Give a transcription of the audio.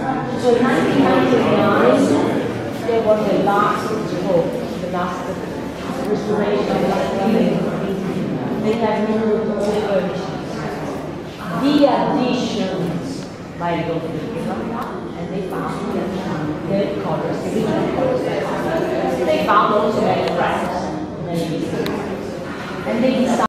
So in 1999, there was the last stroke, the last restoration of the building. They have moved all the furnishings. The additions by the and they found the colors, the original colors. They found also many cracks, and they decided